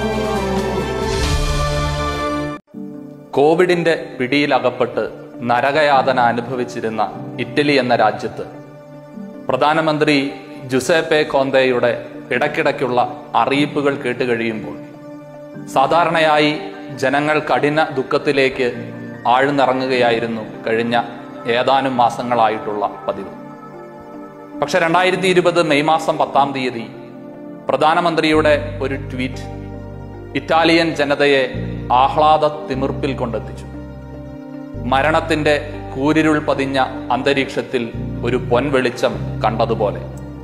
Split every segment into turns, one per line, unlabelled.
കോവിഡിന്റെ പിടിയിലകപ്പെട്ട് നരകയാതന അനുഭവിച്ചിരുന്ന ഇറ്റലി എന്ന രാജ്യത്ത് പ്രധാനമന്ത്രി ജുസേപ്പെ കോന്തയുടെ ഇടയ്ക്കിടയ്ക്കുള്ള അറിയിപ്പുകൾ കേട്ടുകഴിയുമ്പോൾ സാധാരണയായി ജനങ്ങൾ കഠിന ദുഃഖത്തിലേക്ക് ആഴ്ന്നിറങ്ങുകയായിരുന്നു കഴിഞ്ഞ ഏതാനും മാസങ്ങളായിട്ടുള്ള പതിവ്. പക്ഷെ 2020 മെയ് മാസം 10-ാം തീയതി പ്രധാനമന്ത്രിയുടെ ഒരു ട്വീറ്റ് ഇറ്റാലിയൻ ജനതയെ ആഹ്ലാദ തിമിർപ്പിൽ കൊണ്ടെത്തിച്ചു. മരണത്തിന്റെ കൂരിരുൾ പതിഞ്ഞ അന്തരീക്ഷത്തിൽ ഒരു പൊൻവെളിച്ചം കണ്ടതുപോലെ.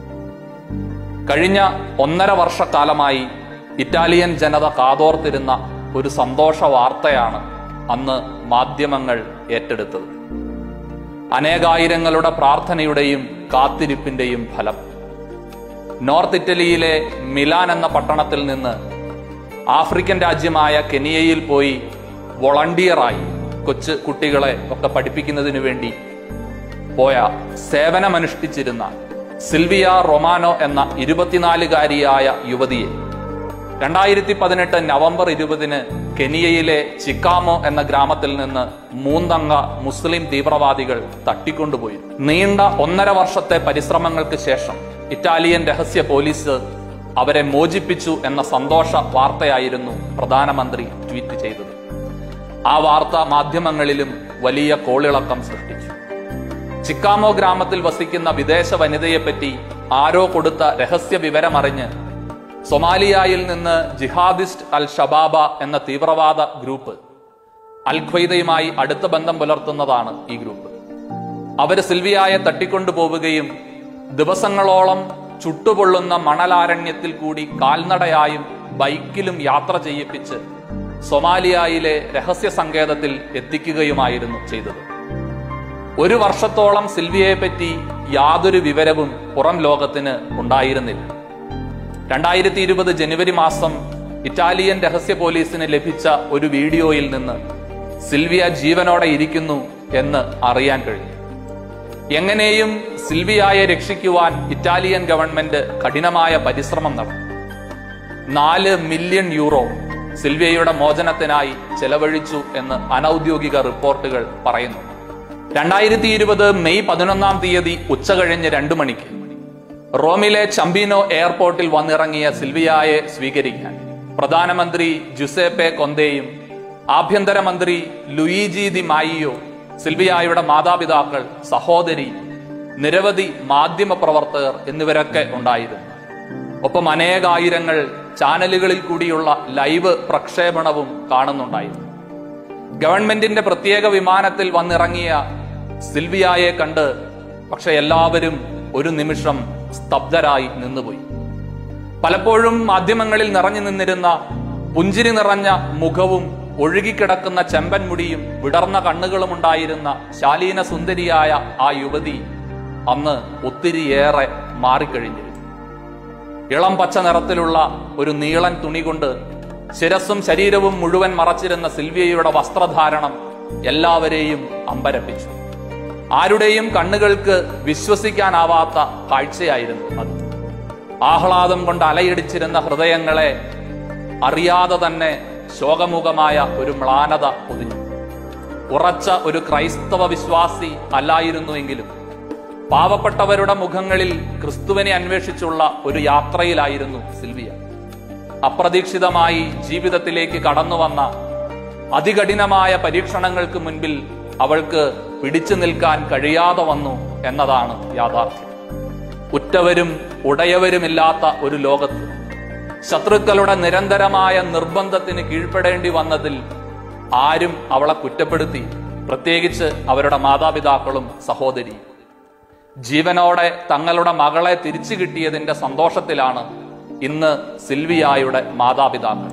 കഴിഞ്ഞ 1.5 വർഷക്കാലമായി ഇറ്റാലിയൻ ജനത കാതോർത്തിരുന്ന ഒരു സന്തോഷ വാർത്തയാണ് അന്ന് മാധ്യമങ്ങൾ ഏറ്റെടുത്തത്. അനേകായിരങ്ങളുടെ പ്രാർത്ഥനയുടെയും കാത്തിരിപ്പിന്റെയും ഫലം. നോർത്ത് ഇറ്റലിയിലെ മിലാൻ എന്ന പട്ടണത്തിൽ നിന്ന് ആഫ്രിക്കൻ രാജ്യമായ കെനിയയിൽ പോയി വോളണ്ടിയറായി കൊച്ചു കുട്ടികളെ ഒക്കെ പഠിപ്പിക്കുന്നതിനു വേണ്ടി പോയ സേവനമനുഷ്ഠിച്ചിരുന്ന സിൽവിയ റൊമാനോ എന്ന 24-കാരിയായ യുവതിയെ 2018 നവംബർ 20-ന് കെനിയയിലെ ചിക്കാമോ എന്ന ഗ്രാമത്തിൽ നിന്ന് 3 അംഗ മുസ്ലിം തീവ്രവാദികൾ തട്ടിക്കൊണ്ടുപോയി. നീണ്ട 1.5 വർഷത്തെ പരിശ്രമങ്ങൾക്ക് ശേഷം ഇറ്റാലിയൻ രഹസ്യ പോലീസ് അവരെ മോചിപ്പിച്ചു എന്ന സന്തോഷ വാർത്തയായിരുന്നു പ്രധാനമന്ത്രി ട്വീറ്റ് ചെയ്തത്. ആ വാർത്ത മാധ്യമങ്ങളിലും വലിയ കോളിളക്കം സൃഷ്ടിച്ചു. ചിക്കാമോ ഗ്രാമത്തിൽ വസിക്കുന്ന വിദേശ വനിതയെപ്പറ്റി ആരോ കൊടുത്ത രഹസ്യ വിവരമറിഞ്ഞ് സൊമാലിയയിൽ നിന്ന് ജിഹാദിസ്റ്റ് അൽ ഷബാബ എന്ന തീവ്രവാദ ഗ്രൂപ്പ് അൽ ഖ്വയ്ദയുമായി അടുത്ത ബന്ധം പുലർത്തുന്നതാണ് ഈ ഗ്രൂപ്പ്. അവര് സിൽവിയയെ തട്ടിക്കൊണ്ടുപോവുകയും ദിവസങ്ങളോളം ചുട്ടുപൊള്ളുന്ന മണലാരണ്യത്തിൽ കൂടി കാൽനടയായും ബൈക്കിലും യാത്ര ചെയ്യിപ്പിച്ച് സൊമാലിയയിലെ രഹസ്യ സങ്കേതത്തിൽ എത്തിക്കുകയുമായിരുന്നു ചെയ്തത്. 1 വർഷത്തോളം സിൽവിയയെ പറ്റി യാതൊരു വിവരവും പുറം ലോകത്തിന് ഉണ്ടായിരുന്നില്ല. 2020 ജനുവരി മാസം ഇറ്റാലിയൻ രഹസ്യ പോലീസിന് ലഭിച്ച ഒരു വീഡിയോയിൽ നിന്ന് സിൽവിയ ജീവനോടെ ഇരിക്കുന്നു എന്ന് അറിയാൻ കഴിഞ്ഞു. എങ്ങനെയും സിൽവിയയെ രക്ഷിക്കുവാൻ ഇറ്റാലിയൻ ഗവൺമെന്റ് കഠിനമായ പരിശ്രമം നടത്തി. 4 മില്യൺ യൂറോ സിൽവിയയുടെ മോചനത്തിനായി ചെലവഴിച്ചു എന്ന് അനൌദ്യോഗിക റിപ്പോർട്ടുകൾ പറയുന്നു. 2020 മെയ് 11-ാം തീയതി ഉച്ചകഴിഞ്ഞ് 2 മണിക്ക് റോമിലെ ചംബീനോ എയർപോർട്ടിൽ വന്നിറങ്ങിയ സിൽവിയയെ സ്വീകരിക്കാൻ പ്രധാനമന്ത്രി ജുസേപ്പെ കോന്തയും ആഭ്യന്തരമന്ത്രി ലൂയിജി ദി മായിയോ, സിൽവിയയുടെ മാതാപിതാക്കൾ, സഹോദരി, നിരവധി മാധ്യമ പ്രവർത്തകർ എന്നിവരൊക്കെ ഉണ്ടായിരുന്നു. ഒപ്പം അനേകായിരങ്ങൾ ചാനലുകളിൽ കൂടിയുള്ള ലൈവ് പ്രക്ഷേപണവും കാണുന്നുണ്ടായിരുന്നു. ഗവൺമെന്റിന്റെ പ്രത്യേക വിമാനത്തിൽ വന്നിറങ്ങിയ സിൽവിയയെ കണ്ട് പക്ഷെ എല്ലാവരും ഒരു നിമിഷം സ്തബ്ധരായി നിന്നുപോയി. പലപ്പോഴും മാധ്യമങ്ങളിൽ നിറഞ്ഞു നിന്നിരുന്ന പുഞ്ചിരി നിറഞ്ഞ മുഖവും ഒഴുകിക്കിടക്കുന്ന ചെമ്പൻ മുടിയും വിടർന്ന കണ്ണുകളും ഉണ്ടായിരുന്ന ശാലീന സുന്ദരിയായ ആ യുവതി അന്ന് ഒത്തിരിയേറെ മാറിക്കഴിഞ്ഞിരുന്നു. ഇളം പച്ച നിറത്തിലുള്ള ഒരു നീളൻ തുണി കൊണ്ട് ശിരസ്സും ശരീരവും മുഴുവൻ മറച്ചിരുന്ന സിൽവിയയുടെ വസ്ത്രധാരണം എല്ലാവരെയും അമ്പരപ്പിച്ചു. ആരുടെയും കണ്ണുകൾക്ക് വിശ്വസിക്കാനാവാത്ത കാഴ്ചയായിരുന്നു അത്. ആഹ്ലാദം കൊണ്ട് അലയിടിച്ചിരുന്ന ഹൃദയങ്ങളെ അറിയാതെ തന്നെ ശോകമുഖമായ ഒരു മ്ലാനത പൊതിഞ്ഞു. ഉറച്ച ഒരു ക്രൈസ്തവ വിശ്വാസി അല്ലായിരുന്നുവെങ്കിലും പാവപ്പെട്ടവരുടെ മുഖങ്ങളിൽ ക്രിസ്തുവിനെ അന്വേഷിച്ചുള്ള ഒരു യാത്രയിലായിരുന്നു സിൽവിയ. അപ്രതീക്ഷിതമായി ജീവിതത്തിലേക്ക് കടന്നു വന്ന അതികഠിനമായ പരീക്ഷണങ്ങൾക്ക് മുൻപിൽ അവൾക്ക് പിടിച്ചു നിൽക്കാൻ കഴിയാതെ വന്നു എന്നതാണ് യാഥാർത്ഥ്യം. ഉറ്റവരും ഉടയവരുമില്ലാത്ത ഒരു ലോകത്ത് ശത്രുക്കളുടെ നിരന്തരമായ നിർബന്ധത്തിന് കീഴ്പ്പെടേണ്ടി വന്നതിൽ ആരും അവളെ കുറ്റപ്പെടുത്തി, പ്രത്യേകിച്ച് അവരുടെ മാതാപിതാക്കളും സഹോദരിയും. ജീവനോടെ തങ്ങളുടെ മകളെ തിരിച്ചു കിട്ടിയതിന്റെ സന്തോഷത്തിലാണ് ഇന്ന് സിൽവിയയുടെ മാതാപിതാക്കൾ.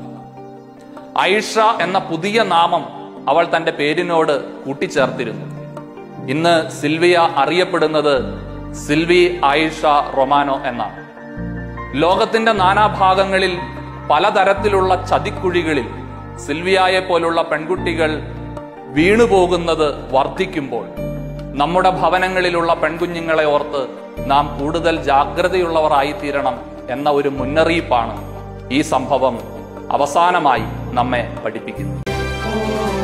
ഐഷ എന്ന പുതിയ നാമം അവൾ തന്റെ പേരിനോട് കൂട്ടിച്ചേർത്തിരുന്നു. ഇന്ന് സിൽവിയ അറിയപ്പെടുന്നത് സിൽവി ഐഷ റൊമാനോ എന്നാണ്. ലോകത്തിന്റെ നാനാഭാഗങ്ങളിൽ പലതരത്തിലുള്ള ചതിക്കുഴികളിൽ സിൽവിയയെ പോലുള്ള പെൺകുട്ടികൾ വീണുപോകുന്നത് വർദ്ധിക്കുമ്പോൾ നമ്മുടെ ഭവനങ്ങളിലുള്ള പെൺകുഞ്ഞുങ്ങളെ ഓർത്ത് നാം കൂടുതൽ ജാഗ്രതയുള്ളവരായിത്തീരണം എന്ന ഒരു മുന്നറിയിപ്പാണ് ഈ സംഭവം അവസാനമായി നമ്മെ പഠിപ്പിക്കുന്നു.